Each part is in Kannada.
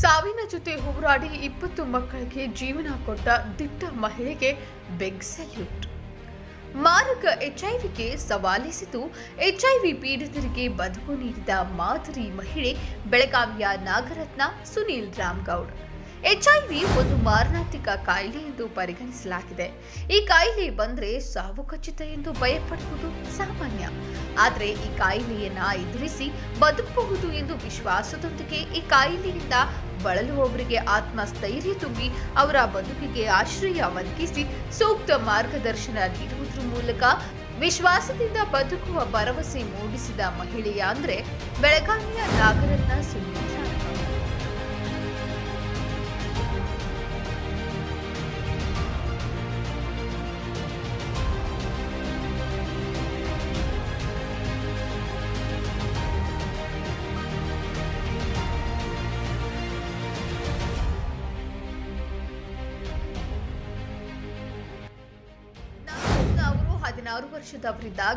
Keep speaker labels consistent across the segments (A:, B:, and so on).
A: ಸಾವಿನ ಜೊತೆ ಹೋರಾಡಿ 20 ಮಕ್ಕಳಿಗೆ ಜೀವನ ಕೊಟ್ಟ ದಿಟ್ಟ ಮಹಿಳೆಗೆ ಬಿಗ್ ಸಲ್ಯೂಟ್. ಮಾರಕ ಎಚ್ಐವಿಗೆ ಸವಾಲೆಸೆದು ಎಚ್ಐವಿ ಪೀಡಿತರಿಗೆ ಬದುಕು ನೀಡಿದ ಮಾದರಿ ಮಹಿಳೆ ಬೆಳಗಾವಿಯ ನಾಗರತ್ನ ಸುನೀಲ್ ರಾಮಗೌಡ್. ಎಚ್ಐವಿ ಒಂದು ಮಾರಣಾಂತಿಕ ಕಾಯಿಲೆ ಎಂದು ಪರಿಗಣಿಸಲಾಗಿದೆ. ಈ ಕಾಯಿಲೆ ಬಂದ್ರೆ ಸಾವು ಖಚಿತ ಎಂದು ಭಯಪಡುವುದು ಸಾಮಾನ್ಯ. ಆದರೆ ಈ ಕಾಯಿಲೆಯನ್ನ ಎದುರಿಸಿ ಬದುಕಬಹುದು ಎಂದು ವಿಶ್ವಾಸದೊಂದಿಗೆ ಈ ಕಾಯಿಲೆಯಿಂದ ಬಳಲುವವರಿಗೆ ಆತ್ಮಸ್ಥೈರ್ಯ ತುಂಬಿ ಅವರ ಬದುಕಿಗೆ ಆಶ್ರಯ ಒದಗಿಸಿ ಸೂಕ್ತ ಮಾರ್ಗದರ್ಶನ ನೀಡುವುದರ ಮೂಲಕ ವಿಶ್ವಾಸದಿಂದ ಬದುಕುವ ಭರವಸೆ ಮೂಡಿಸಿದ ಮಹಿಳೆಯ ಅಂದ್ರೆ ಬೆಳಗಾವಿಯ ನಾಗರತ್ನ ಸುನೀಲ್ ರಾಮಗೌಡ್. ಅವರು 16 ವರ್ಷದವರಿದ್ದಾಗ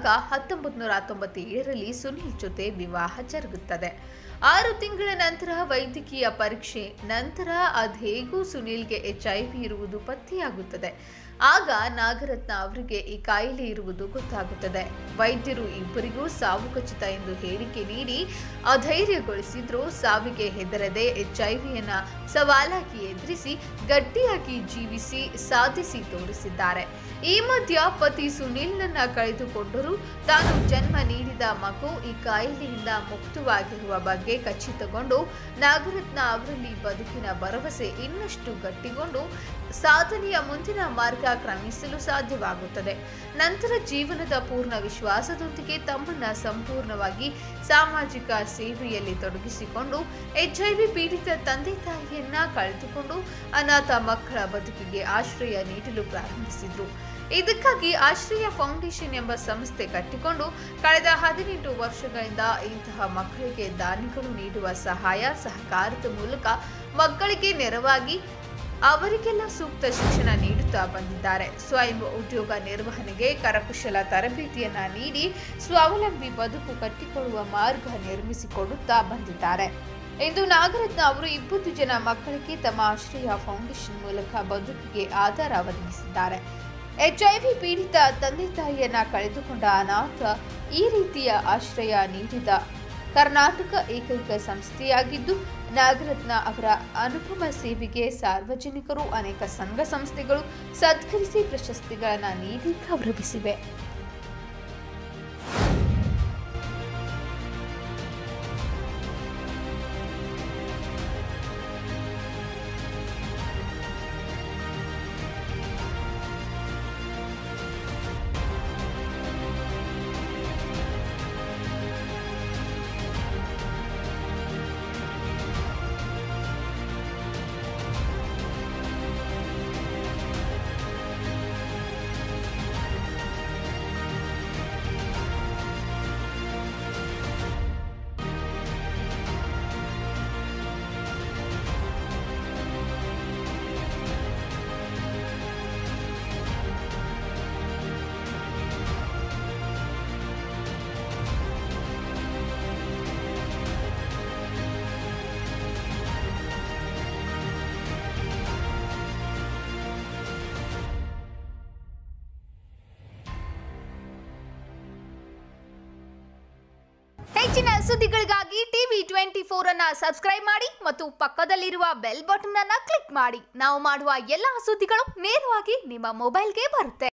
A: 1997ರಲ್ಲಿ ಸುನೀಲ್ ಜೊತೆ ವಿವಾಹ ಜರುಗುತ್ತದೆ. 6 ತಿಂಗಳ ನಂತರ ವೈದ್ಯಕೀಯ ಪರೀಕ್ಷೆ ನಂತರ ಅದೇಗೂ ಸುನೀಲ್ಗೆ ಎಚ್ಐವಿ ಇರುವುದು ಪತ್ತೆಯಾಗುತ್ತದೆ. ಆಗ ನಾಗರತ್ನ ಅವರಿಗೆ ಈ ಕಾಯಿಲೆ ಇರುವುದು ಗೊತ್ತಾಗುತ್ತದೆ. ವೈದ್ಯರು ಇಬ್ಬರಿಗೂ ಸಾವು ಖಚಿತ ಎಂದು ಹೇಳಿಕೆ ನೀಡಿ ಅಧೈರ್ಯಗೊಳಿಸಿದ್ರು. ಸಾವಿಗೆ ಹೆದರದೆ ಎಚ್ಐವಿಯನ್ನ ಸವಾಲಾಗಿ ಎದುರಿಸಿ ಗಟ್ಟಿಯಾಗಿ ಜೀವಿಸಿ ಸಾಧಿಸಿ ತೋರಿಸಿದ್ದಾರೆ. ಈ ಮಧ್ಯ ಪತಿ ಸುನೀಲ್ನನ್ನ ಕಳೆದುಕೊಂಡರೂ ತಾನು ಜನ್ಮ ನೀಡಿದ ಮಗು ಈ ಕಾಯಿಲೆಯಿಂದ ಮುಕ್ತವಾಗಿರುವ ಬಗ್ಗೆ ಖಚಿತಗೊಂಡು ನಾಗರತ್ನ ಅವರಲ್ಲಿ ಬದುಕಿನ ಭರವಸೆ ಇನ್ನಷ್ಟು ಗಟ್ಟಿಗೊಂಡು ಸಾಧನೆಯ ಮುಂದಿನ ಮಾರ್ಗ ಕ್ರಮಿಸಲು ಸಾಧ್ಯವಾಗುತ್ತದೆ. ನಂತರ ಜೀವನದ ಪೂರ್ಣ ವಿಶ್ವಾಸದೊಂದಿಗೆ ತಮ್ಮನ್ನ ಸಂಪೂರ್ಣವಾಗಿ ಸಾಮಾಜಿಕ ಸೇವೆಯಲ್ಲಿ ತೊಡಗಿಸಿಕೊಂಡು ಎಚ್ಐವಿ ಪೀಡಿತ ತಂದೆ ತಾಯಿಯನ್ನ ಕಳೆದುಕೊಂಡು ಅನಾಥ ಮಕ್ಕಳ ಬದುಕಿಗೆ ಆಶ್ರಯ ನೀಡಲು ಪ್ರಾರಂಭಿಸಿದ್ರು. ಇದಕ್ಕಾಗಿ ಆಶ್ರಯ ಫೌಂಡೇಶನ್ ಎಂಬ ಸಂಸ್ಥೆ ಕಟ್ಟಿಕೊಂಡು ಕಳೆದ 18 ವರ್ಷಗಳಿಂದ ಇಂತಹ ಮಕ್ಕಳಿಗೆ ದಾನಿಗಳು ನೀಡುವ ಸಹಾಯ ಸಹಕಾರದ ಮೂಲಕ ಮಕ್ಕಳಿಗೆ ನೆರವಾಗಿ ಅವರಿಗೆಲ್ಲ ಸೂಕ್ತ ಶಿಕ್ಷಣ ನೀಡುತ್ತಾ ಬಂದಿದ್ದಾರೆ. ಸ್ವಯಂ ಉದ್ಯೋಗ ನಿರ್ವಹಣೆಗೆ ಕರಕುಶಲ ತರಬೇತಿಯನ್ನ ನೀಡಿ ಸ್ವಾವಲಂಬಿ ಬದುಕು ಕಟ್ಟಿಕೊಳ್ಳುವ ಮಾರ್ಗ ನಿರ್ಮಿಸಿಕೊಡುತ್ತಾ ಬಂದಿದ್ದಾರೆ. ಇಂದು ನಾಗರತ್ನ ಅವರು 20 ಜನ ಮಕ್ಕಳಿಗೆ ತಮ್ಮ ಆಶ್ರಯ ಫೌಂಡೇಶನ್ ಮೂಲಕ ಬದುಕಿಗೆ ಆಧಾರ ಒದಗಿಸಿದ್ದಾರೆ. ಎಚ್ಐವಿ ಪೀಡಿತ ತಂದೆ ತಾಯಿಯನ್ನ ಕಳೆದುಕೊಂಡ ಅನಾಥ ಈ ರೀತಿಯ ಆಶ್ರಯ ನೀಡಿದ ಕರ್ನಾಟಕ ಏಕೈಕ ಸಂಸ್ಥೆಯಾಗಿದ್ದು, ನಾಗರತ್ನ ಅವರ ಅನುಪಮ ಸೇವೆಗೆ ಸಾರ್ವಜನಿಕರು ಅನೇಕ ಸಂಘ ಸಂಸ್ಥೆಗಳು ಸತ್ಕರಿಸಿ ಪ್ರಶಸ್ತಿಗಳನ್ನು ನೀಡಿ ಗೌರವಿಸಿವೆ. ಹೆಚ್ಚಿನ ಸುದ್ದಿಗಳಿಗಾಗಿ ಟಿವಿ 24 ಅನ್ನು ಸಬ್ಸ್ಕ್ರೈಬ್ ಮಾಡಿ ಮತ್ತು ಪಕ್ಕದಲ್ಲಿರುವ ಬೆಲ್ ಬಟನ್ ಅನ್ನು ಕ್ಲಿಕ್ ಮಾಡಿ. ನಾವು ಮಾಡುವ ಎಲ್ಲಾ ಸುದ್ದಿಗಳು ನೇರವಾಗಿ ನಿಮ್ಮ ಮೊಬೈಲ್ಗೆ ಬರುತ್ತೆ.